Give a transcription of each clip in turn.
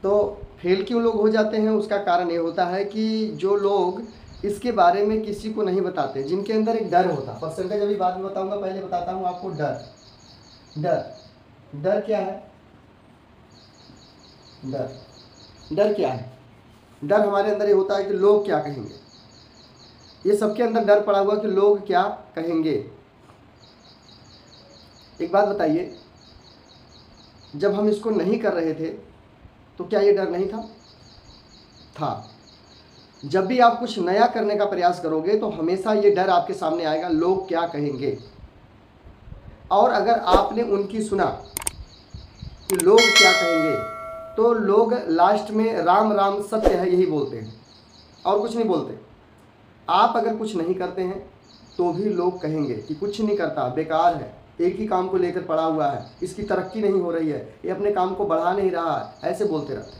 तो फेल क्यों लोग हो जाते हैं, उसका कारण ये होता है कि जो लोग इसके बारे में किसी को नहीं बताते, जिनके अंदर एक डर होता, परसेंटेज अभी बाद में बताऊंगा, पहले बताता हूँ आपको डर। डर डर क्या है? डर क्या है? डर हमारे अंदर ये होता है कि लोग क्या कहेंगे। ये सबके अंदर डर पड़ा हुआ कि लोग क्या कहेंगे। एक बात बताइए, जब हम इसको नहीं कर रहे थे तो क्या ये डर नहीं था? था। जब भी आप कुछ नया करने का प्रयास करोगे तो हमेशा ये डर आपके सामने आएगा, लोग क्या कहेंगे। और अगर आपने उनकी सुना कि लोग क्या कहेंगे, तो लोग लास्ट में राम राम सत्य है यही बोलते हैं और कुछ नहीं बोलते। आप अगर कुछ नहीं करते हैं तो भी लोग कहेंगे कि कुछ नहीं करता, बेकार है, एक ही काम को लेकर पड़ा हुआ है, इसकी तरक्की नहीं हो रही है, ये अपने काम को बढ़ा नहीं रहा है, ऐसे बोलते रहते हैं।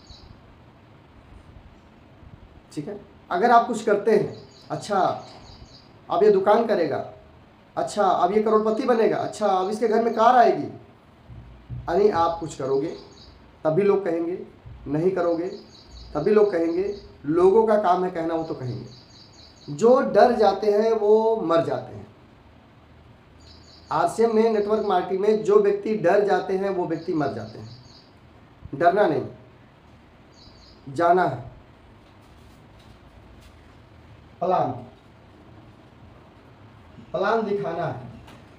ठीक है। अगर आप कुछ करते हैं, अच्छा अब ये दुकान करेगा, अच्छा अब ये करोड़पति बनेगा, अच्छा अब इसके घर में कार आएगी, अरे आप कुछ करोगे तभी लोग कहेंगे, नहीं करोगे तभी लोग कहेंगे। लोगों का काम है कहना, वो तो कहेंगे। जो डर जाते हैं वो मर जाते हैं। आरसीएम में, नेटवर्क मार्केटिंग में जो व्यक्ति डर जाते हैं वो व्यक्ति मर जाते हैं। डरना नहीं, जाना है। प्लान दिखाना है,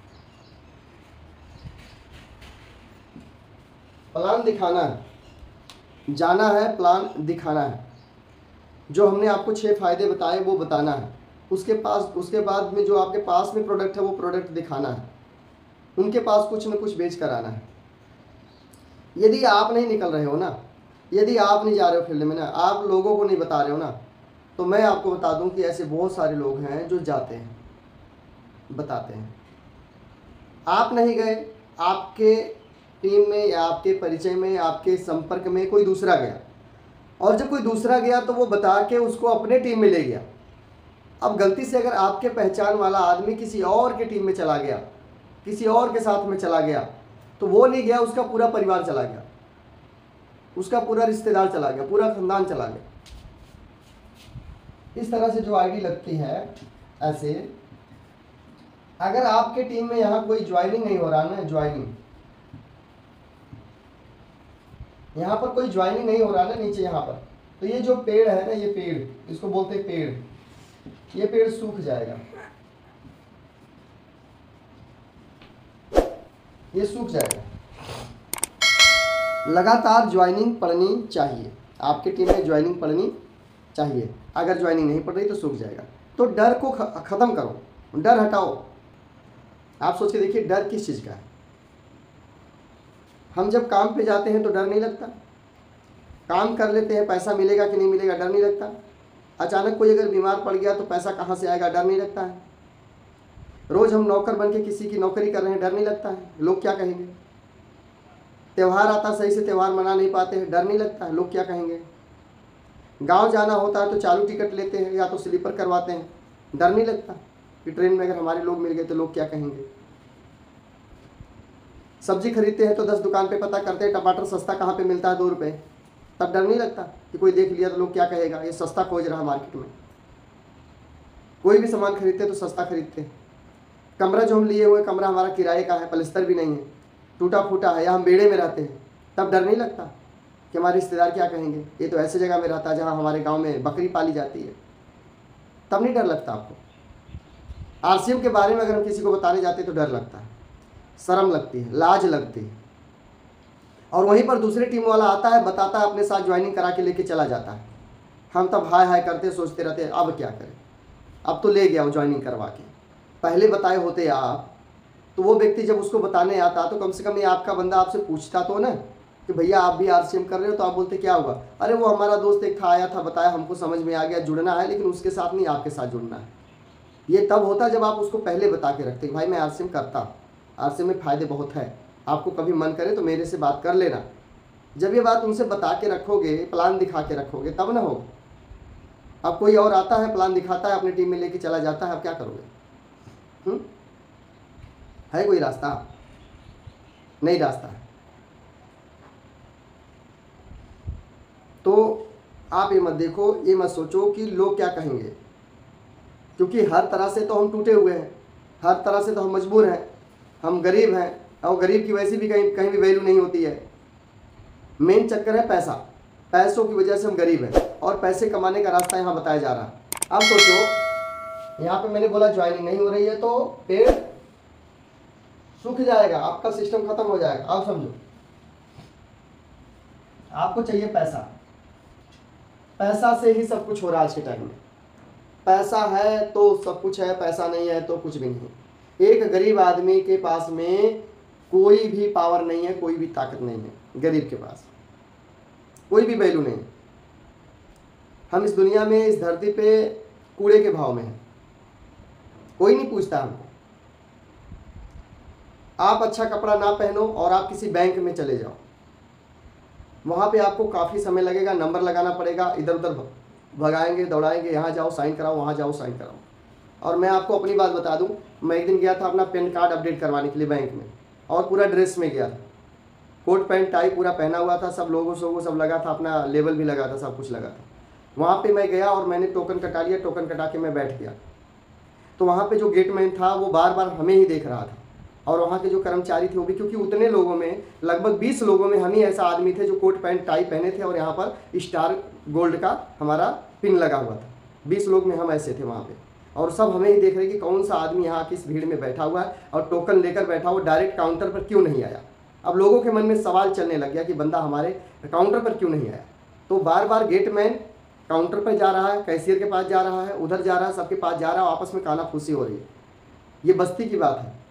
प्लान दिखाना है, जाना है, प्लान दिखाना है। जो हमने आपको 6 फायदे बताए वो बताना है। उसके बाद में जो आपके पास में प्रोडक्ट है वो प्रोडक्ट दिखाना है, उनके पास कुछ न कुछ बेच कर आना है। यदि आप नहीं निकल रहे हो ना, यदि आप नहीं जा रहे हो फील्ड में ना, आप लोगों को नहीं बता रहे हो ना, तो मैं आपको बता दूं कि ऐसे बहुत सारे लोग हैं जो जाते हैं, बताते हैं। आप नहीं गए, आपके टीम में या आपके परिचय में, आपके संपर्क में कोई दूसरा गया, और जब कोई दूसरा गया तो वो बता के उसको अपने टीम में ले गया। अब गलती से अगर आपके पहचान वाला आदमी किसी और के टीम में चला गया, किसी और के साथ में चला गया, तो वो नहीं गया, उसका पूरा परिवार चला गया, उसका पूरा रिश्तेदार चला गया, पूरा खानदान चला गया। इस तरह से जो आईडी लगती है, ऐसे अगर आपके टीम में यहाँ कोई ज्वाइनिंग नहीं हो रहा ना, ज्वाइनिंग, यहाँ पर कोई ज्वाइनिंग नहीं हो रहा ना नीचे यहाँ पर, तो ये जो पेड़ है ना, ये पेड़, इसको बोलते हैं पेड़, ये पेड़ सूख जाएगा, ये सूख जाएगा। लगातार ज्वाइनिंग पढ़नी चाहिए, आपके टीम में ज्वाइनिंग पढ़नी चाहिए। अगर ज्वाइनिंग नहीं पढ़ रही तो सूख जाएगा। तो डर को ख़त्म करो, डर हटाओ। आप सोच के देखिए, डर किस चीज़ का है? हम जब काम पे जाते हैं तो डर नहीं लगता, काम कर लेते हैं, पैसा मिलेगा कि नहीं मिलेगा डर नहीं लगता। अचानक कोई अगर बीमार पड़ गया तो पैसा कहाँ से आएगा, डर नहीं लगता है। रोज़ हम नौकर बन के किसी की नौकरी कर रहे हैं, डर नहीं लगता है, लोग क्या कहेंगे। त्यौहार आता, सही से त्यौहार मना नहीं पाते हैं, डर नहीं लगता है, लोग क्या कहेंगे। गांव जाना होता है तो चालू टिकट लेते हैं या तो स्लीपर करवाते हैं, डर नहीं लगता कि ट्रेन में अगर हमारे लोग मिल गए तो लोग क्या कहेंगे। सब्जी खरीदते हैं तो 10 दुकान पे पता करते हैं टमाटर सस्ता कहाँ पे मिलता है, 2 रुपये, तब डर नहीं लगता कि कोई देख लिया तो लोग क्या कहेगा, ये सस्ता खोज रहा मार्केट में। कोई भी सामान खरीदते तो सस्ता खरीदते हैं। कमरा जो हम लिए हुए, कमरा हमारा किराए का है, पलस्तर भी नहीं है, टूटा फूटा है, या हम बेड़े में रहते हैं, तब डर नहीं लगता कि हमारे रिश्तेदार क्या कहेंगे, ये तो ऐसे जगह में रहता है जहाँ हमारे गांव में बकरी पाली जाती है, तब नहीं डर लगता आपको। आरसीएम के बारे में अगर हम किसी को बताने जाते तो डर लगता है, शर्म लगती है, लाज लगती है। और वहीं पर दूसरी टीम वाला आता है, बताता है, अपने साथ ज्वाइनिंग करा के लेके चला जाता है। हम तब हाय हाय करते, सोचते रहते हैं अब क्या करें, अब तो ले गया वो ज्वाइनिंग करवा के। पहले बताए होते आप तो वो व्यक्ति जब उसको बताने आता तो कम से कम ये आपका बंदा आपसे पूछता तो ना कि भैया आप भी आरसीएम कर रहे हो, तो आप बोलते क्या हुआ, अरे वो हमारा दोस्त एक था, आया था, बताया, हमको समझ में आ गया, जुड़ना है, लेकिन उसके साथ नहीं आपके साथ जुड़ना है। ये तब होता जब आप उसको पहले बता के रखते भाई मैं आरसीएम करता, आरसीएम में फ़ायदे बहुत है, आपको कभी मन करे तो मेरे से बात कर लेना। जब ये बात उनसे बता के रखोगे, प्लान दिखा के रखोगे, तब ना होगा। अब कोई और आता है, प्लान दिखाता है, अपनी टीम में लेके चला जाता है, अब क्या करोगे? है कोई रास्ता? नहीं रास्ता है। तो आप ये मत देखो, ये मत सोचो कि लोग क्या कहेंगे, क्योंकि हर तरह से तो हम टूटे हुए हैं, हर तरह से तो हम मजबूर हैं, हम गरीब हैं, और गरीब की वैसे भी कहीं कहीं भी वैल्यू नहीं होती है। मेन चक्कर है पैसा, पैसों की वजह से हम गरीब हैं, और पैसे कमाने का रास्ता यहाँ बताया जा रहा है। अब सोचो, यहाँ पे मैंने बोला ज्वाइनिंग नहीं हो रही है तो पेड़ सूख जाएगा, आपका सिस्टम खत्म हो जाएगा। आप समझो, आपको चाहिए पैसा, पैसा से ही सब कुछ हो रहा है आज के टाइम में। पैसा है तो सब कुछ है, पैसा नहीं है तो कुछ भी नहीं। एक गरीब आदमी के पास में कोई भी पावर नहीं है, कोई भी ताकत नहीं है, गरीब के पास कोई भी वैल्यू नहीं। हम इस दुनिया में, इस धरती पे कूड़े के भाव में हैं, कोई नहीं पूछता हमको। आप अच्छा कपड़ा ना पहनो और आप किसी बैंक में चले जाओ, वहाँ पे आपको काफ़ी समय लगेगा, नंबर लगाना पड़ेगा, इधर उधर भगाएंगे, दौड़ाएंगे, यहाँ जाओ साइन कराओ, वहाँ जाओ साइन कराओ। और मैं आपको अपनी बात बता दूं, मैं एक दिन गया था अपना पैन कार्ड अपडेट करवाने के लिए बैंक में, और पूरा ड्रेस में गया था, कोट पैंट टाई पूरा पहना हुआ था, सब लोगों सोगों सब लगा था, अपना लेबल भी लगा था, सब कुछ लगा था। वहाँ पे मैं गया और मैंने टोकन कटा लिया, टोकन कटा के मैं बैठ गया। तो वहाँ पे जो गेटमैन था वो बार बार हमें ही देख रहा था, और वहाँ के जो कर्मचारी थे वो भी, क्योंकि उतने लोगों में लगभग 20 लोगों में हम ही ऐसा आदमी थे जो कोट पैंट टाई पहने थे और यहाँ पर स्टार गोल्ड का हमारा पिन लगा हुआ था। 20 लोग में हम ऐसे थे वहाँ पे, और सब हमें ही देख रहे कि कौन सा आदमी यहाँ किस भीड़ में बैठा हुआ है और टोकन लेकर बैठा हुआ, डायरेक्ट काउंटर पर क्यों नहीं आया। अब लोगों के मन में सवाल चलने लग गया कि बंदा हमारे काउंटर पर क्यों नहीं आया। तो बार बार गेटमैन काउंटर पर जा रहा है, कैशियर के पास जा रहा है, उधर जा रहा है, सबके पास जा रहा है, आपस में कानाफूसी हो रही है। ये बस्ती की बात है,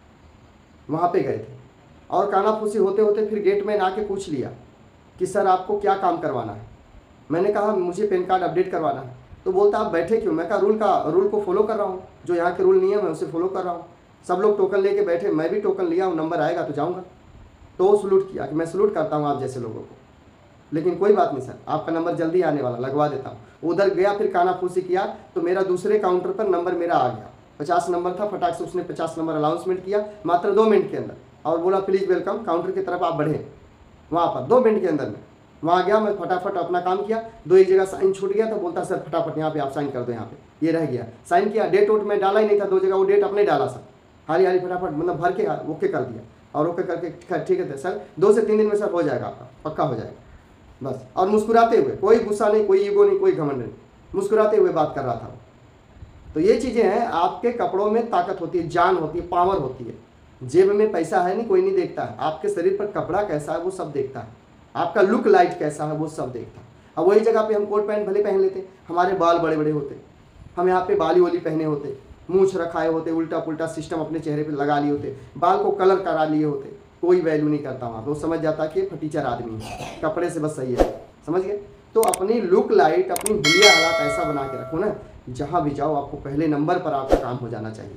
वहाँ पे गए थे और कानाफूसी होते होते फिर गेटमैन आके पूछ लिया कि सर आपको क्या काम करवाना है। मैंने कहा मुझे पैन कार्ड अपडेट करवाना है। तो बोलता आप बैठे क्यों। मैं कहा रूल को फॉलो कर रहा हूँ, जो यहाँ के रूल नियम है उसे फॉलो कर रहा हूँ। सब लोग टोकन लेके बैठे, मैं भी टोकन लिया हूँ, नंबर आएगा तो जाऊँगा। तो वो सलूट किया कि मैं सलूट करता हूँ आप जैसे लोगों को, लेकिन कोई बात नहीं सर, आपका नंबर जल्दी आने वाला, लगवा देता हूँ। उधर गया, फिर कानाफूसी किया तो मेरा दूसरे काउंटर पर नंबर मेरा आ गया, 50 नंबर था। फटाक से उसने 50 नंबर अनाउंसमेंट किया मात्र 2 मिनट के अंदर, और बोला प्लीज़ वेलकम, काउंटर की तरफ आप बढ़ें। वहाँ पर 2 मिनट के अंदर में वहाँ गया, मैं फटाफट अपना काम किया। 1 जगह साइन छूट गया तो बोलता सर फटाफट यहाँ पे आप साइन कर दो, यहाँ पे ये रह गया। साइन किया, डेट वोट में डाला ही नहीं था, 2 जगह वो डेट अपने डाला सर, हाली हाली फटाफट मतलब भर के ओके कर दिया। और ओके करके ठीक है सर 2 से 3 दिन में सर हो जाएगा, आपका पक्का हो जाएगा बस। और मुस्कुराते हुए, कोई गुस्सा नहीं, कोई ईगो नहीं, कोई घमंड नहीं, मुस्कुराते हुए बात कर रहा था। तो ये चीज़ें हैं, आपके कपड़ों में ताकत होती है, जान होती है, पावर होती है। जेब में पैसा है नहीं, कोई नहीं देखता है, आपके शरीर पर कपड़ा कैसा है वो सब देखता है, आपका लुक लाइट कैसा है वो सब देखता है। अब वही जगह पे हम कोट पैंट भले पहन लेते, हमारे बाल बड़े बड़े होते, हम यहाँ पे बाली वाली पहने होते, मूछ रखाए होते, उल्टा पुल्टा सिस्टम अपने चेहरे पे लगा लिए होते, बाल को कलर करा लिए होते, कोई वैल्यू नहीं करता वहाँ पे, वो समझ जाता कि फटीचर आदमी है, कपड़े से बस सही है, समझ गए। तो अपनी लुक लाइट, अपनी हुलिया हालात ऐसा बना के रखो ना, जहाँ भी जाओ आपको पहले नंबर पर आपका काम हो जाना चाहिए।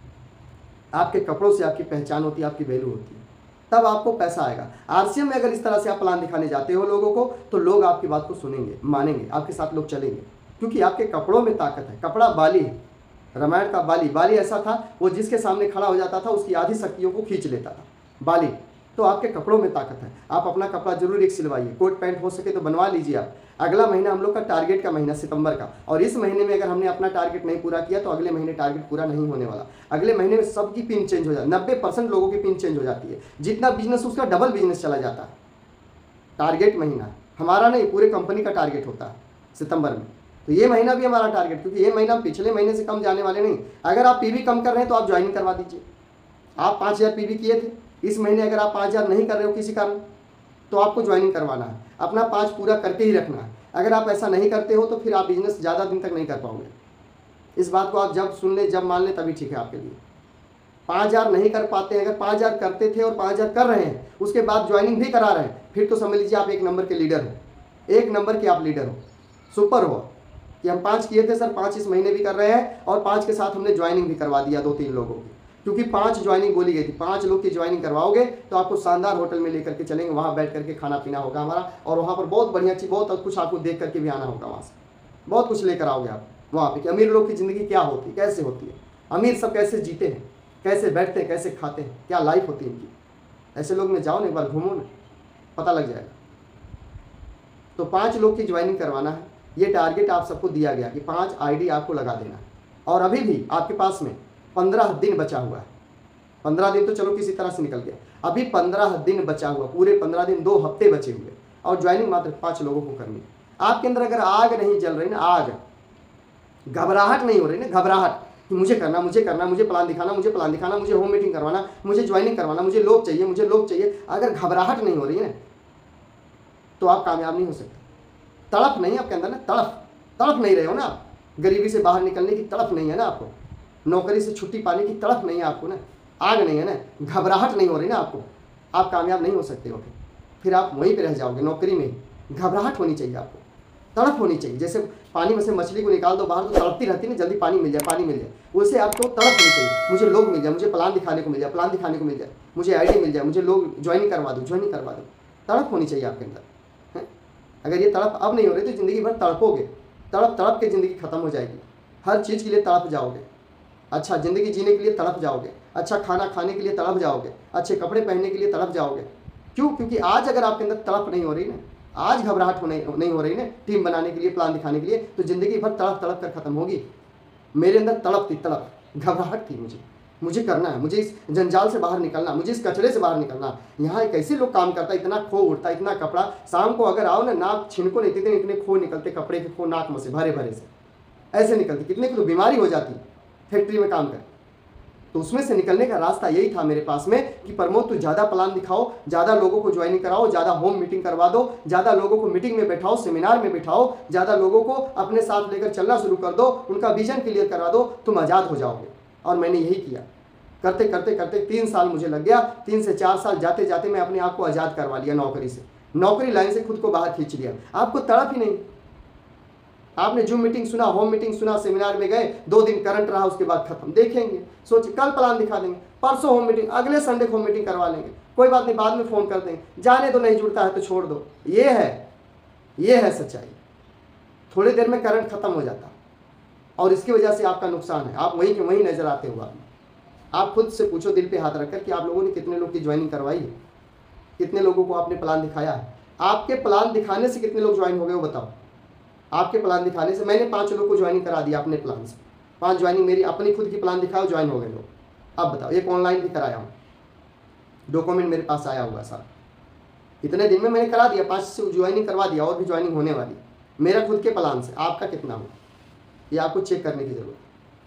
आपके कपड़ों से आपकी पहचान होती है, आपकी वैल्यू होती है, तब आपको पैसा आएगा। आरसीएम में अगर इस तरह से आप प्लान दिखाने जाते हो लोगों को, तो लोग आपकी बात को सुनेंगे, मानेंगे, आपके साथ लोग चलेंगे, क्योंकि आपके कपड़ों में ताकत है। कपड़ा बाली है, रामायण का बाली ऐसा था, वो जिसके सामने खड़ा हो जाता था उसकी आधी शक्तियों को खींच लेता था, बाली। तो आपके कपड़ों में ताकत है, आप अपना कपड़ा जरूर एक सिलवाइए, कोट पैंट हो सके तो बनवा लीजिए आप। अगला महीना हम लोग का टारगेट का महीना सितंबर का, और इस महीने में अगर हमने अपना टारगेट नहीं पूरा किया तो अगले महीने टारगेट पूरा नहीं होने वाला। अगले महीने में सबकी पिन चेंज हो जाती है, 90% लोगों की पिन चेंज हो जाती है, जितना बिजनेस उसका डबल बिजनेस चला जाता है। टारगेट महीना हमारा नहीं, पूरे कंपनी का टारगेट होता है सितंबर में। तो ये महीना भी हमारा टारगेट, क्योंकि ये महीना पिछले महीने से कम जाने वाले नहीं। अगर आप पीवी कम कर रहे हैं तो आप ज्वाइनिंग करवा दीजिए। आप 5000 पीवी किए थे, इस महीने अगर आप 5000 नहीं कर रहे हो किसी कारण, तो आपको ज्वाइनिंग करवाना है, अपना 5 पूरा करके ही रखना है। अगर आप ऐसा नहीं करते हो तो फिर आप बिजनेस ज़्यादा दिन तक नहीं कर पाओगे। इस बात को आप जब सुन ले, जब मान ले, तभी ठीक है आपके लिए। 5000 नहीं कर पाते हैं, अगर 5000 करते थे और 5000 कर रहे हैं, उसके बाद ज्वाइनिंग भी करा रहे हैं, फिर तो समझ लीजिए आप 1 नंबर के लीडर हो, 1 नंबर के आप लीडर हो, सुपर हो कि हम 5 किए थे सर, 5 इस महीने भी कर रहे हैं, और 5 के साथ हमने ज्वाइनिंग भी करवा दिया 2-3 लोगों की, क्योंकि 5 ज्वाइनिंग बोली गई थी। 5 लोग की ज्वाइनिंग करवाओगे तो आपको शानदार होटल में लेकर के चलेंगे, वहाँ बैठ करके खाना पीना होगा हमारा, और वहाँ पर बहुत बढ़िया चीज़, बहुत कुछ आपको देख करके भी आना होगा, वहाँ से बहुत कुछ लेकर आओगे आप वहाँ पे कि अमीर लोग की ज़िंदगी क्या होती है, कैसे होती है, अमीर सब कैसे जीते हैं, कैसे बैठते हैं, कैसे खाते हैं, क्या लाइफ होती है इनकी। ऐसे लोग में जाओ ना, एक बार घूमो ना, पता लग जाएगा। तो 5 लोग की ज्वाइनिंग करवाना है। ये टारगेट आप सबको दिया गया कि 5 आईडी आपको लगा देना है। और अभी भी आपके पास में 15 दिन बचा हुआ है। 15 दिन तो चलो किसी तरह से निकल गया, अभी 15 दिन बचा हुआ, पूरे 15 दिन 2 हफ्ते बचे हुए, और ज्वाइनिंग मात्र 5 लोगों को करनी है। आपके अंदर अगर आग नहीं जल रही ना, आग, घबराहट नहीं हो रही ना, घबराहट कि मुझे करना, मुझे करना, मुझे प्लान दिखाना, मुझे प्लान दिखाना, मुझे होम मीटिंग करवाना, मुझे ज्वाइनिंग करवाना, मुझे लोग चाहिए, मुझे लोग चाहिए, अगर घबराहट नहीं हो रही है तो आप कामयाब नहीं हो सकते। तड़प नहीं आपके अंदर ना, तड़प नहीं रहे हो ना आप, गरीबी से बाहर निकलने की तड़प नहीं है ना आपको, नौकरी से छुट्टी पाने की तड़प नहीं है आपको ना, आग नहीं है ना, घबराहट नहीं हो रही ना आपको, आप कामयाब नहीं हो सकते हो। फिर आप वहीं पे रह जाओगे नौकरी में। घबराहट होनी चाहिए आपको, तड़प होनी चाहिए। जैसे पानी में से मछली को निकाल दो बाहर तो तड़पती रहती है ना, जल्दी पानी मिल जाए, पानी मिल जाए, वैसे आपको तड़प होनी चाहिए। मुझे लोग मिल जाए, मुझे प्लान दिखाने को मिल जाए, प्लान दिखाने को मिल जाए, मुझे आईडी मिल जाए, मुझे लोग ज्वाइनिंग करवा दो, ज्वाइनिंग करवा दो। तड़प होनी चाहिए आपके अंदर। अगर ये तड़प अब नहीं हो रही तो ज़िंदगी भर तड़पोगे, तड़प के ज़िंदगी खत्म हो जाएगी। हर चीज़ के लिए तड़प जाओगे, अच्छा ज़िंदगी जीने के लिए तड़प जाओगे, अच्छा खाना खाने के लिए तड़प जाओगे, अच्छे कपड़े पहनने के लिए तड़प जाओगे। क्यों? क्योंकि आज अगर आपके अंदर तड़प नहीं हो रही ना, आज घबराहट नहीं हो रही ना टीम बनाने के लिए, प्लान दिखाने के लिए, तो ज़िंदगी भर तड़प कर खत्म होगी। मेरे अंदर तड़प थी, तड़प, घबराहट थी, मुझे करना है, मुझे इस जंजाल से बाहर निकलना, मुझे इस कचरे से बाहर निकलना। यहाँ कैसे लोग काम करता, इतना खो उड़ता, इतना कपड़ा, शाम को अगर आओ ना, नाक छिनको नहीं, इतने खो निकलते कपड़े के, खो नाक में से भरे से ऐसे निकलते, कितने की तो बीमारी हो जाती फैक्ट्री में काम कर। तो उसमें से निकलने का रास्ता यही था मेरे पास में कि प्रमोद, तू ज़्यादा प्लान दिखाओ, ज़्यादा लोगों को ज्वाइनिंग कराओ, ज़्यादा होम मीटिंग करवा दो, ज़्यादा लोगों को मीटिंग में बैठाओ, सेमिनार में बैठाओ, ज़्यादा लोगों को अपने साथ लेकर चलना शुरू कर दो, उनका विजन क्लियर करा दो, तुम आज़ाद हो जाओगे। और मैंने यही किया। करते करते करते 3 साल मुझे लग गया, 3 से 4 साल जाते जाते मैं अपने आप को आज़ाद करवा लिया नौकरी से, नौकरी लाइन से खुद को बाहर खींच लिया। आपको तड़प ही नहीं। आपने जूम मीटिंग सुना, होम मीटिंग सुना, सेमिनार में गए, 2 दिन करंट रहा, उसके बाद खत्म, देखेंगे, सोचिए कल प्लान दिखा देंगे, परसों होम मीटिंग, अगले संडे होम मीटिंग करवा लेंगे, कोई बात नहीं, बाद में फ़ोन कर देंगे, जाने तो नहीं जुड़ता है तो छोड़ दो। ये है सच्चाई। थोड़ी देर में करंट खत्म हो जाता और इसकी वजह से आपका नुकसान है। आप वहीं के वहीं नजर आते हो। आप खुद से पूछो दिल पे हाथ रखकर कि आप लोगों ने कितने लोग की ज्वाइनिंग करवाई है, कितने लोगों को आपने प्लान दिखाया है। आपके प्लान दिखाने से कितने लोग ज्वाइन हो गए वो बताओ। आपके प्लान दिखाने से मैंने 5 लोग को ज्वाइनिंग करा दिया अपने प्लान से, 5 ज्वाइनिंग मेरी अपनी खुद की प्लान दिखाओ, ज्वाइन हो गए लोग। अब बताओ, एक ऑनलाइन भी कराया हूँ, डॉक्यूमेंट मेरे पास आया हुआ सर, इतने दिन में मैंने करा दिया, 5 से ज्वाइनिंग करवा दिया, और भी ज्वाइनिंग होने वाली मेरा खुद के प्लान से। आपका कितना हो ये आपको चेक करने की जरूरत।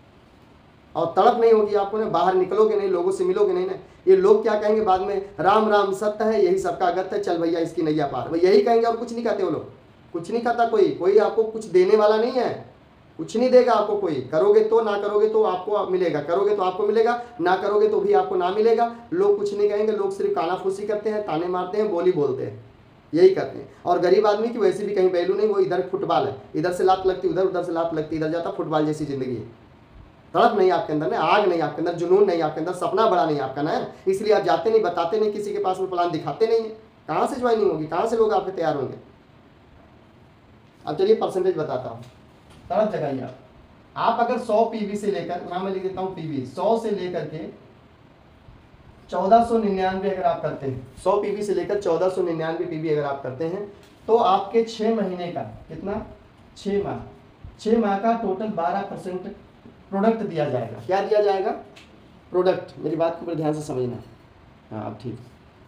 और तड़प नहीं होगी आपको ना, बाहर निकलोगे नहीं, लोगों से मिलोगे नहीं ना, ये लोग क्या कहेंगे बाद में, राम राम सत्य है, यही सबका अगत्य है, चल भैया इसकी नैया पार, भाई यही कहेंगे और कुछ नहीं कहते वो लोग। कुछ नहीं कहता कोई आपको कुछ देने वाला नहीं है, कुछ नहीं देगा आपको कोई। करोगे तो, ना करोगे तो आपको मिलेगा, करोगे तो आपको मिलेगा, ना करोगे तो भी आपको ना मिलेगा। लोग कुछ नहीं कहेंगे, लोग सिर्फ कानाफूसी करते हैं, ताने मारते हैं, बोली बोलते हैं, यही करते हैं। और गरीब आदमी की वैसे भी कहीं वैल्यू नहीं, वो इधर फुटबॉल है, इधर से लात लगती उधर, उधर से लात लगती इधर जाता, फुटबॉल जैसी जिंदगी है। तड़प नहीं आपके अंदर ना, आग नहीं आपके अंदर, जुनून नहीं आपके अंदर, सपना बड़ा नहीं आपका ना, इसलिए आप जाते नहीं, बताते नहीं, किसी के पास में प्लान दिखाते नहीं है। कहाँ से ज्वाइनिंग होगी, कहाँ से लोग आपके तैयार होंगे। अब चलिए परसेंटेज बताता हूँ। तड़प जगाइए आप अगर 100 पीवी से लेकर, नाम मैं लिख देता हूँ पीवी, 100 से लेकर के 1499 अगर आप करते हैं, 100 पीवी से लेकर 1499 पीवी अगर आप करते हैं, तो आपके 6 महीने का कितना, 6 माह का टोटल 12% प्रोडक्ट दिया जाएगा। क्या दिया जाएगा? प्रोडक्ट। मेरी बात को ध्यान से समझना। हाँ अब ठीक।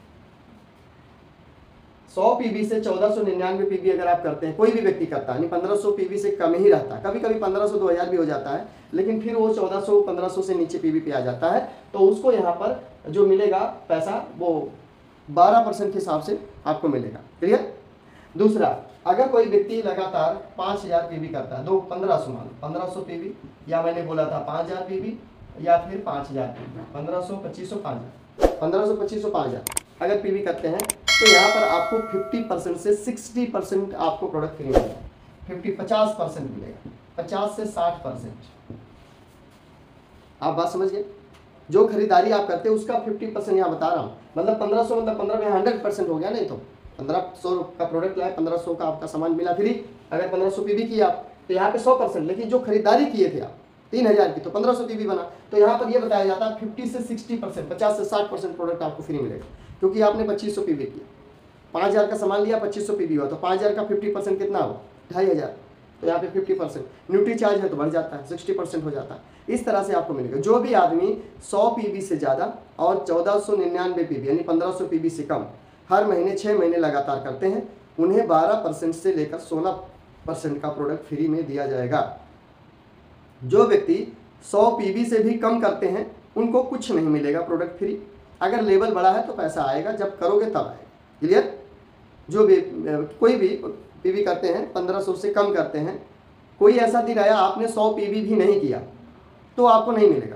100 पीवी से 1499 पीवी अगर आप करते हैं, कोई भी व्यक्ति करता है, नहीं 1500 पीवी से कम ही रहता है, कभी कभी 1500 2000 भी हो जाता है, लेकिन फिर वो 1400 1500 से नीचे पीवी पे आ जाता है, तो उसको यहाँ पर जो मिलेगा पैसा वो 12% के हिसाब से आपको मिलेगा। क्लियर? दूसरा, अगर कोई व्यक्ति लगातार 5000 पीवी करता है, 1500 मान लो, 1500 पीवी, या मैंने बोला था 5000 पीवी या फिर 5000 पीवी, 1500 2500 5000, 1500 2500 5000 अगर पीवी करते हैं, तो यहाँ पर आपको 50% से 60% आपको प्रोडक्ट फ्री मिलेगा। 50% मिलेगा, 50 से 60%। आप बात समझ गए? जो खरीदारी आप करते हैं उसका 50% यहाँ बता रहा हूँ, मतलब 1500 मतलब 15 में 100% हो गया। नहीं तो 1500 का प्रोडक्ट लाए, 1500 का आपका सामान मिला फ्री। अगर 1500 पीवी किया आप तो यहाँ पे 100%, लेकिन जो खरीदारी किए थे आप 3000 की, तो 1500 पीवी बना। तो यहाँ पर ये बताया जाता है 50 से 60%, 50 से 60% प्रोडक्ट आपको फ्री मिलेगा, क्योंकि आपने 2500 पीवी किया। 5,000 का सामान लिया, 2500 पीवी हुआ, तो 5,000 का 50% कितना हो, 2,500। तो यहाँ पे 50%। न्यूट्री चार्ज है तो बढ़ जाता है, 60% हो जाता है। इस तरह से आपको मिलेगा। जो भी आदमी 100 पीवी से ज़्यादा और 1499 पीवी यानी 1500 पीवी से कम हर महीने 6 महीने लगातार करते हैं, उन्हें 12% से लेकर 16% का प्रोडक्ट फ्री में दिया जाएगा। जो व्यक्ति 100 पीवी से भी कम करते हैं उनको कुछ नहीं मिलेगा प्रोडक्ट फ्री। अगर लेवल बड़ा है तो पैसा आएगा, जब करोगे तब आएगा। क्लियर? जो भी कोई भी पीवी करते हैं 1500 से कम करते हैं, कोई ऐसा दिन आया आपने 100 पीवी भी नहीं किया तो आपको नहीं मिलेगा।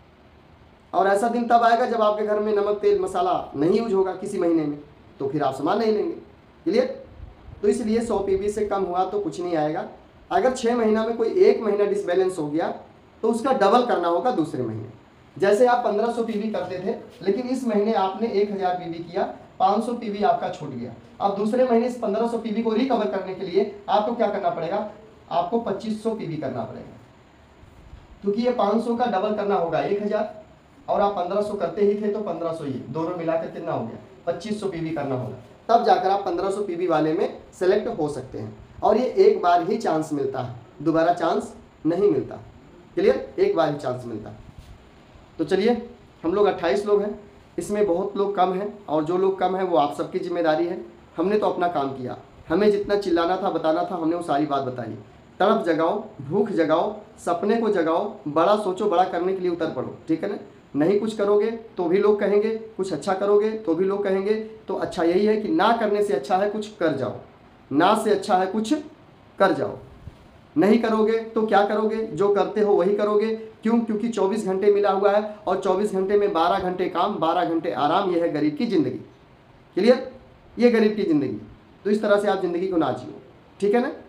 और ऐसा दिन तब आएगा जब आपके घर में नमक तेल मसाला नहीं यूज होगा किसी महीने में, तो फिर आप सामान नहीं लेंगे। क्लियर? तो इसलिए 100 पीवी से कम हुआ तो कुछ नहीं आएगा। अगर 6 महीना में कोई 1 महीना डिसबैलेंस हो गया तो उसका डबल करना होगा दूसरे महीने। जैसे आप 1500 पीवी करते थे, लेकिन इस महीने आपने 1000 पीवी किया, 500 पीवी आपका छूट गया। अब दूसरे महीने इस 1500 पीवी को रिकवर करने के लिए आपको क्या करना पड़ेगा, आपको 2500 पीवी करना पड़ेगा, क्योंकि ये 500 का डबल करना होगा 1000, और आप 1500 करते ही थे तो 1500, ये दोनों मिलाकर कितना हो गया, 2500 पीवी करना होगा। तब जाकर आप 1500 पीवी वाले में सेलेक्ट हो सकते हैं। और ये एक बार ही चांस मिलता है, दोबारा चांस नहीं मिलता। क्लियर? एक बार ही चांस मिलता है। तो चलिए, हम लोग 28 लोग हैं, इसमें बहुत लोग कम हैं, और जो लोग कम हैं वो आप सबकी जिम्मेदारी है। हमने तो अपना काम किया, हमें जितना चिल्लाना था बताना था हमने वो सारी बात बताई। तड़प जगाओ, भूख जगाओ, सपने को जगाओ, बड़ा सोचो, बड़ा करने के लिए उतर पड़ो। ठीक है ना? नहीं कुछ करोगे तो भी लोग कहेंगे, कुछ अच्छा करोगे तो भी लोग कहेंगे। तो अच्छा यही है कि ना करने से अच्छा है कुछ कर जाओ, ना से अच्छा है कुछ कर जाओ। नहीं करोगे तो क्या करोगे, जो करते हो वही करोगे। क्यों? क्योंकि 24 घंटे मिला हुआ है, और 24 घंटे में 12 घंटे काम, 12 घंटे आराम। यह है गरीब की ज़िंदगी। क्लियर? ये गरीब की ज़िंदगी। तो इस तरह से आप ज़िंदगी को ना जियो। ठीक है ना?